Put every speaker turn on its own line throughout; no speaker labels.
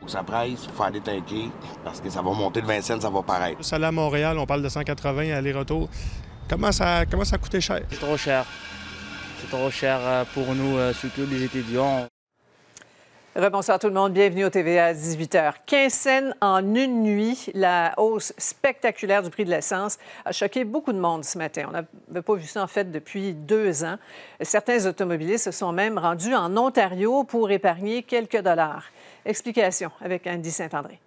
Ça presse, il faut faire des tanker, parce que ça va monter de 20 cents, ça va paraître.
Ça allait à Montréal, on parle de 180 aller-retour. Comment ça a coûté cher?
C'est trop cher. C'est trop cher pour nous, surtout les étudiants.
Rebonsoir tout le monde, bienvenue au TVA à 18h. 15 cents en une nuit, la hausse spectaculaire du prix de l'essence a choqué beaucoup de monde ce matin. On n'avait pas vu ça en fait depuis 2 ans. Certains automobilistes se sont même rendus en Ontario pour épargner quelques dollars. Explication avec Andy Saint-André.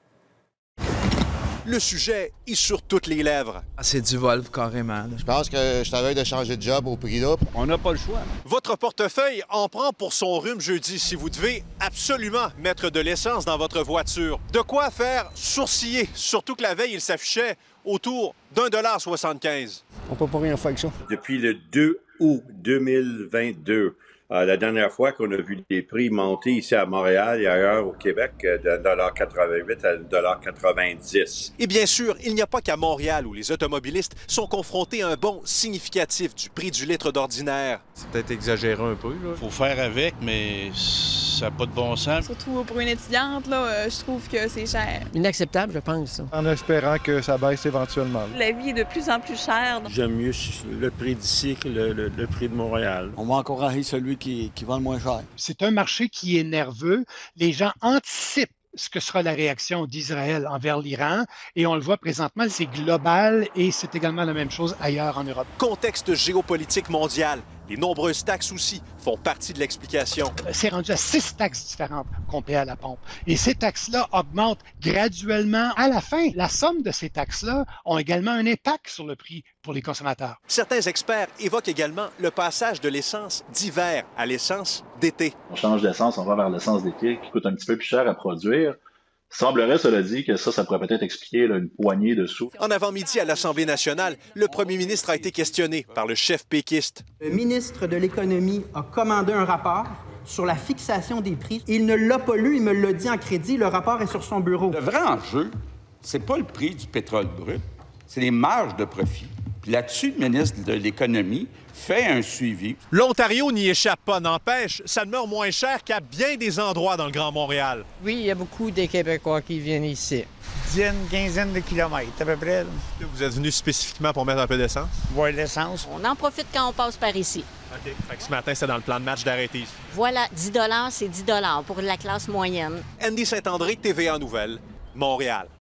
Le sujet est sur toutes les lèvres.
C'est du vol, carrément.
Je pense que je t'avais de changer de job au prix-là.
On n'a pas le choix.
Votre portefeuille en prend pour son rhume jeudi si vous devez absolument mettre de l'essence dans votre voiture. De quoi faire sourciller, surtout que la veille, il s'affichait autour d'1,75 $.
On peut pas rien faire avec ça.
Depuis le 2 août 2022, la dernière fois qu'on a vu les prix monter ici à Montréal et ailleurs au Québec de 1,88 à 1,90 $.
Et bien sûr, il n'y a pas qu'à Montréal où les automobilistes sont confrontés à un bond significatif du prix du litre d'ordinaire.
C'est peut-être exagéré un peu, là.
Faut faire avec, mais ça n'a pas de bon sens.
Surtout pour une étudiante, là, je trouve que c'est cher.
Inacceptable, je pense.
En espérant que ça baisse éventuellement.
La vie est de plus en plus chère.
J'aime mieux le prix d'ici que le prix de Montréal. On va encourager celui qui vend le moins cher.
C'est un marché qui est nerveux. Les gens anticipent ce que sera la réaction d'Israël envers l'Iran. Et on le voit présentement, c'est global et c'est également la même chose ailleurs en Europe.
Contexte géopolitique mondial. Les nombreuses taxes aussi font partie de l'explication.
C'est rendu à 6 taxes différentes qu'on paie à la pompe. Et ces taxes-là augmentent graduellement. À la fin, la somme de ces taxes-là ont également un impact sur le prix pour les consommateurs.
Certains experts évoquent également le passage de l'essence d'hiver à l'essence d'été.
On change d'essence, on va vers l'essence d'été qui coûte un petit peu plus cher à produire. Semblerait, cela dit, que ça pourrait peut-être expliquer là, une poignée de sous.
En avant-midi à l'Assemblée nationale, le premier ministre a été questionné par le chef péquiste.
Le ministre de l'Économie a commandé un rapport sur la fixation des prix. Il ne l'a pas lu, il me l'a dit en crédit, le rapport est sur son bureau.
Le vrai enjeu, c'est pas le prix du pétrole brut, c'est les marges de profit. Puis là-dessus, le ministre de l'Économie fait un suivi.
L'Ontario n'y échappe pas, n'empêche, ça demeure moins cher qu'à bien des endroits dans le Grand Montréal.
Oui, il y a beaucoup de Québécois qui viennent ici.
Quinzaine de kilomètres, à peu près. Là.
Vous êtes venu spécifiquement pour mettre un peu d'essence?
Voir l'essence.
On en profite quand on passe par ici.
OK. Fait que ce matin, c'était dans le plan de match d'arrêter ici.
Voilà, 10 $, c'est 10 $ pour la classe moyenne.
Andy Saint-André, TVA Nouvelles, Montréal.